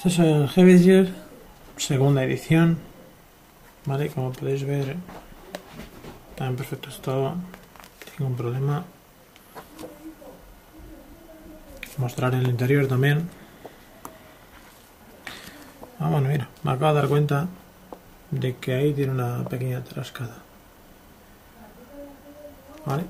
Este es el Heavier, segunda edición, vale, como podéis ver, está en perfecto estado, ningún problema. Mostrar el interior también. Bueno, mira, me acabo de dar cuenta de que ahí tiene una pequeña trascada, vale.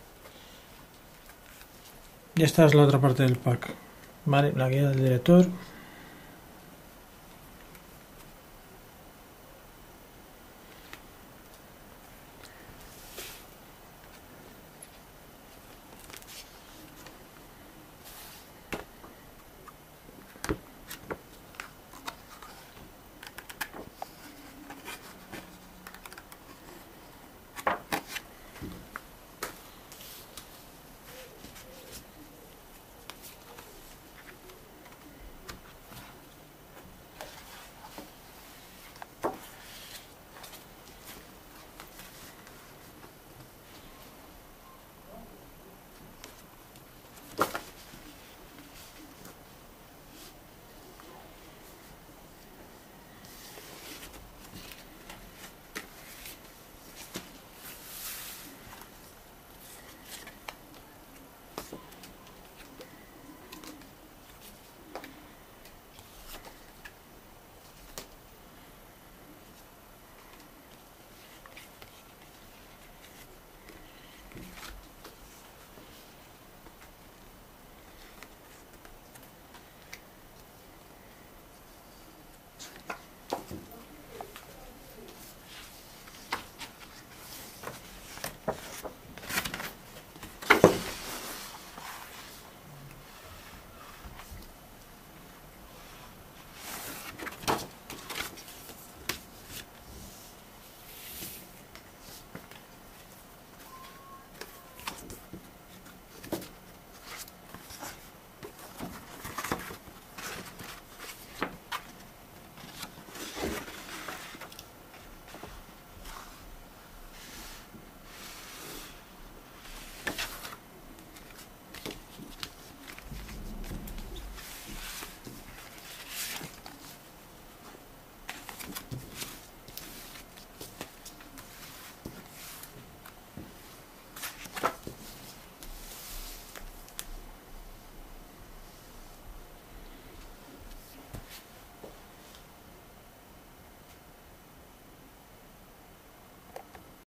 Y esta es la otra parte del pack, vale, la guía del director.